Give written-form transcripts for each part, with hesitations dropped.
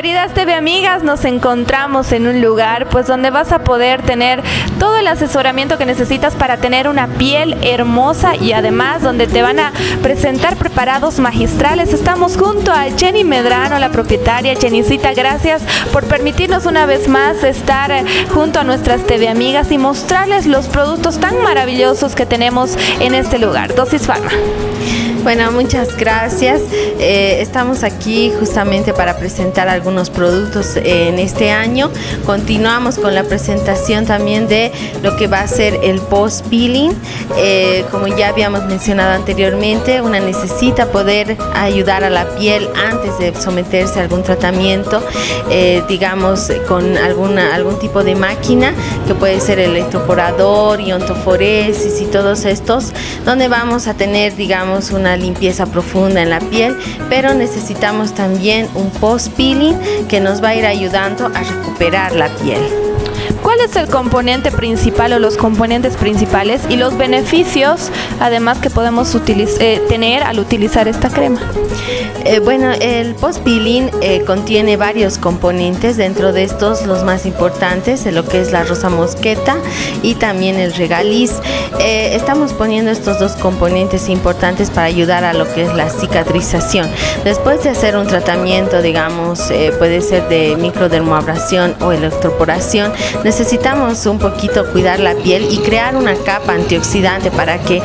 Queridas TV amigas, nos encontramos en un lugar pues donde vas a poder tener todo el asesoramiento que necesitas para tener una piel hermosa y además donde te van a presentar preparados magistrales. Estamos junto a Jenny Medrano, la propietaria. Jennycita, gracias por permitirnos una vez más estar junto a nuestras TV amigas y mostrarles los productos tan maravillosos que tenemos en este lugar. Dosis Pharma. Bueno, muchas gracias. Estamos aquí justamente para presentar algunos productos en este año. Continuamos con la presentación también de lo que va a ser el post-peeling. Como ya habíamos mencionado anteriormente, una necesita poder ayudar a la piel antes de someterse a algún tratamiento, digamos con algún tipo de máquina, que puede ser electroporador, iontoforesis y todos estos, donde vamos a tener, digamos, una limpieza profunda en la piel, pero necesitamos también un post-peeling que nos va a ir ayudando a recuperar la piel. ¿Cuál es el componente principal o los componentes principales y los beneficios además que podemos tener al utilizar esta crema? Bueno, el post-peeling contiene varios componentes. Dentro de estos, los más importantes, lo que es la rosa mosqueta y también el regaliz. Estamos poniendo estos dos componentes importantes para ayudar a lo que es la cicatrización. Después de hacer un tratamiento, digamos, puede ser de microdermoabrasión o electroporación, necesitamos un poquito cuidar la piel y crear una capa antioxidante para que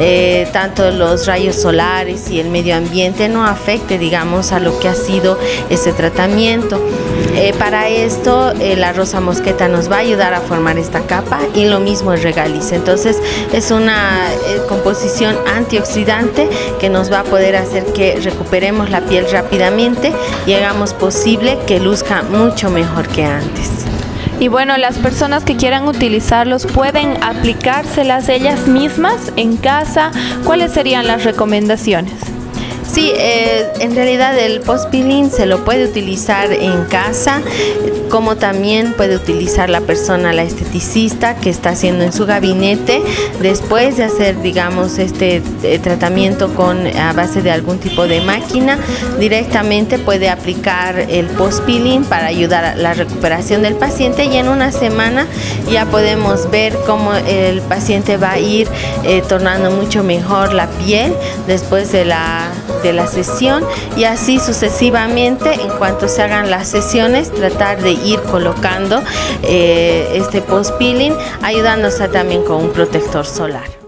tanto los rayos solares y el medio ambiente no afecte, digamos, a lo que ha sido ese tratamiento. Para esto la rosa mosqueta nos va a ayudar a formar esta capa y lo mismo el regaliz. Entonces es una composición antioxidante que nos va a poder hacer que recuperemos la piel rápidamente y hagamos posible que luzca mucho mejor que antes. Y bueno, las personas que quieran utilizarlos pueden aplicárselas ellas mismas en casa. ¿Cuáles serían las recomendaciones? Sí, en realidad el post-peeling se lo puede utilizar en casa, como también puede utilizar la persona, la esteticista que está haciendo en su gabinete, después de hacer, digamos, este tratamiento a base de algún tipo de máquina, directamente puede aplicar el post-peeling para ayudar a la recuperación del paciente, y en una semana ya podemos ver cómo el paciente va a ir tornando mucho mejor la piel después de la sesión, y así sucesivamente. En cuanto se hagan las sesiones, tratar de ir colocando este post-peeling, ayudándose también con un protector solar.